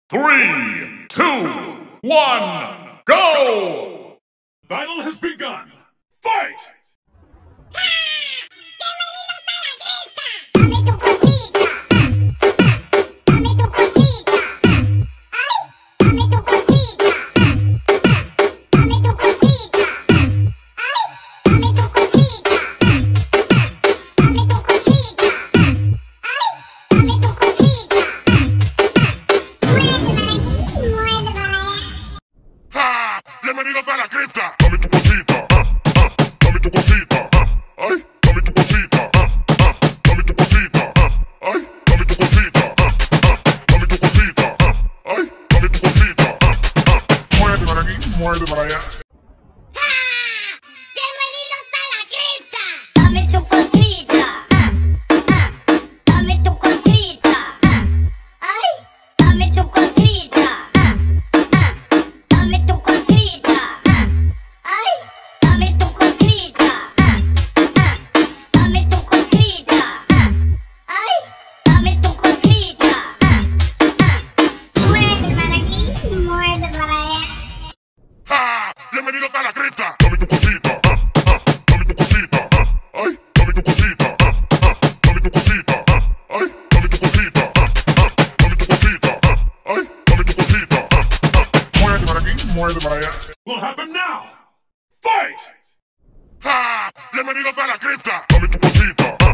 3, 2, 1, go! Battle has begun. Fight! Bienvenidos a la cripta. Dame tu cosita, dame tu cosita, ay, dame tu cosita, dame tu cosita, ay, dame tu cosita, dame tu cosita, ay, dame tu cosita, muévete para aquí, muévete para allá. Bienvenidos a la cripta. Dame tu cosita, dame tu cosita, ay, dame tu cosita, dame tu cosita, ay, dame tu cosita, dame tu cosita, ay, dame tu cosita, muévete para aquí, muévete para allá. Bienvenidos a la cripta. Dame tu cosita, dame tu cosita, ay, dame tu cosita, dame tu cosita, ay, dame tu cosita, dame tu cosita, ay, dame tu cosita, muévete para aquí, muévete para allá. Will happen now. Fight! Bienvenidos a la cripta. Dame tu cosita,